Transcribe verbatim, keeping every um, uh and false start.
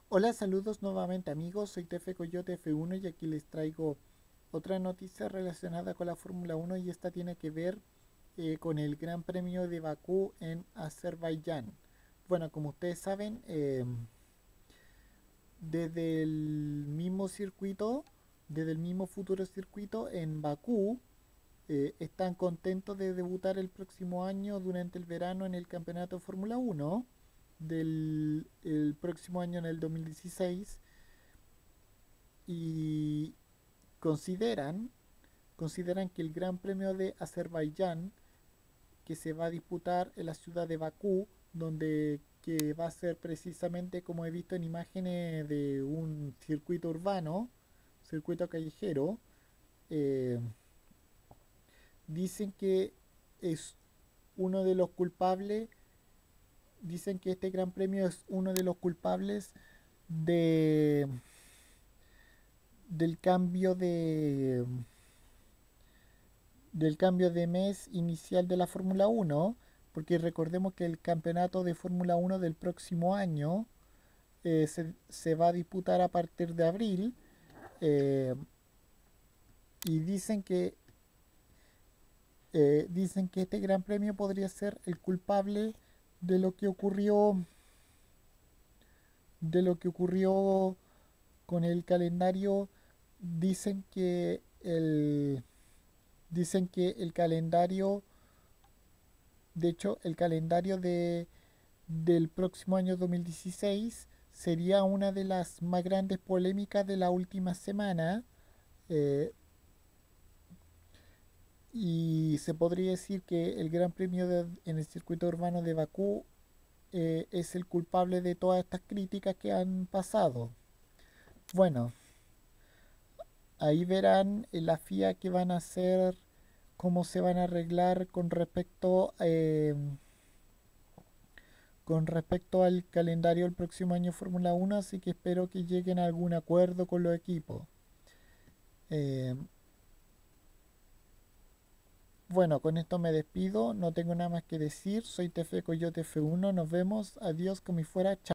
Hola, saludos nuevamente amigos, soy Tefe Coyote F uno y aquí les traigo otra noticia relacionada con la Fórmula uno y esta tiene que ver eh, con el Gran Premio de Bakú en Azerbaiyán. Bueno, como ustedes saben, eh, desde el mismo circuito, desde el mismo futuro circuito en Bakú, eh, están contentos de debutar el próximo año durante el verano en el Campeonato de Fórmula uno del el próximo año en el dos mil dieciséis y consideran, consideran que el Gran Premio de Azerbaiyán, que se va a disputar en la ciudad de Bakú, donde que va a ser precisamente como he visto en imágenes de un circuito urbano, circuito callejero, eh, dicen que es uno de los culpables, dicen que este Gran Premio es uno de los culpables de del cambio de del cambio de mes inicial de la Fórmula uno, porque recordemos que el campeonato de Fórmula uno del próximo año eh, se, se, va a disputar a partir de abril, eh, y dicen que eh, dicen que este gran premio podría ser el culpable de lo que ocurrió de lo que ocurrió con el calendario. Dicen que el dicen que el calendario de hecho el calendario de del próximo año dos mil dieciséis sería una de las más grandes polémicas de la última semana, eh, y se podría decir que el Gran Premio de- en el circuito urbano de Bakú eh, es el culpable de todas estas críticas que han pasado. Bueno, ahí verán en la F I A que van a hacer, cómo se van a arreglar con respecto eh, con respecto al calendario del próximo año Fórmula uno, así que espero que lleguen a algún acuerdo con los equipos. Eh, bueno, con esto me despido, no tengo nada más que decir, soy Tefe Coyote F uno, nos vemos, adiós como si fuera, chao.